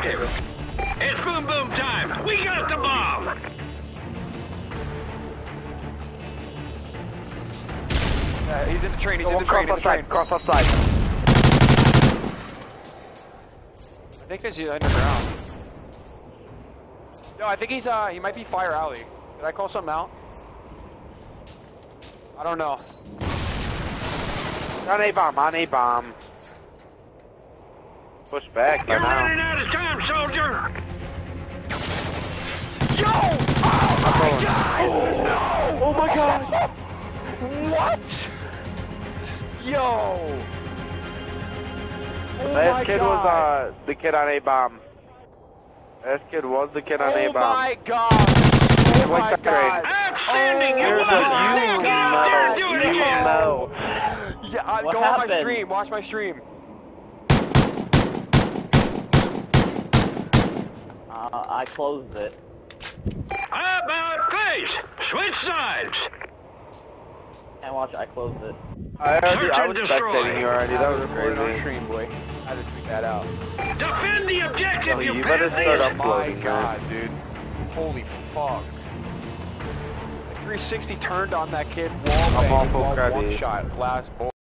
objective. It's boom boom time. We got the bomb. He's in the train. He's in the train. Cross outside. I think he's underground. No, I think he's he might be Fire Alley. Did I call something out? I don't know. On A bomb. On A bomb. Push back. You're running out of time, soldier. Yo! Oh my god! No! Oh my god! What? Yo! Oh Last kid was the kid on A bomb. Last kid was the kid on A bomb. Oh my god! Oh my god! Outstanding! You won! Now get out there and do it again! Yeah, go on my stream. Watch my stream. I closed it. About face! Switch sides! Can't watch. I closed it. I Search and was destroy. spectating you already. That was Recorded on crazy. stream, boy. I had to tweet that out. Defend the objective, you better start pansies! Oh my uploading, god, dude. Holy fuck. The 360 turned on that kid. Wall I'm bang, awful one cruddy. shot. Last ball.